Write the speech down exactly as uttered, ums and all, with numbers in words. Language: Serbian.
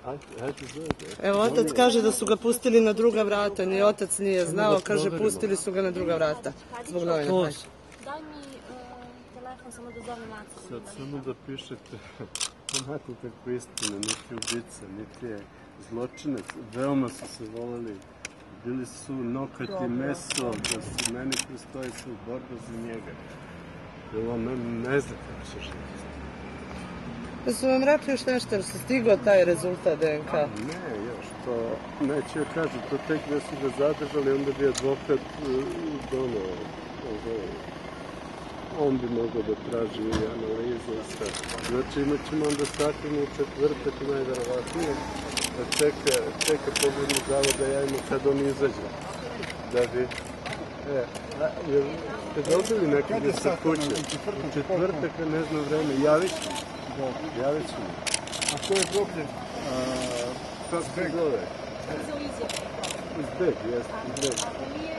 Evo, otac kaže da su ga pustili na druga vrata, ni otac nije znao, kaže pustili su ga na druga vrata, zbog novina. Daj mi telefon samo da zovem Aca. Sad samo da pišete onako kako istina, niti ubica, niti je zločinac, veoma su se voleli, bili su nokat i meso, da se meni pristoji su borba za njega. Bilo ne zna kako će živjeti. Da su vam rekli još nešto, jer se stigao taj rezultat D N K? Ne, još to, neću ja kažem, to tek da su ga zadržali, onda bi advokat donao, on bi mogao da traži analize i sve. Znači imat ćemo onda sakrinu u četvrtak najverovatnije, da čeka, čeka pogledni zavod da javimo kad on izađe. Da bi, e, ste dobili nekada sa kuće? U četvrtak, ne znam vreme, javit ću. Javit ću mi. A ko je grobljen? Kako se zove? Uzbek, jesno, Uzbek.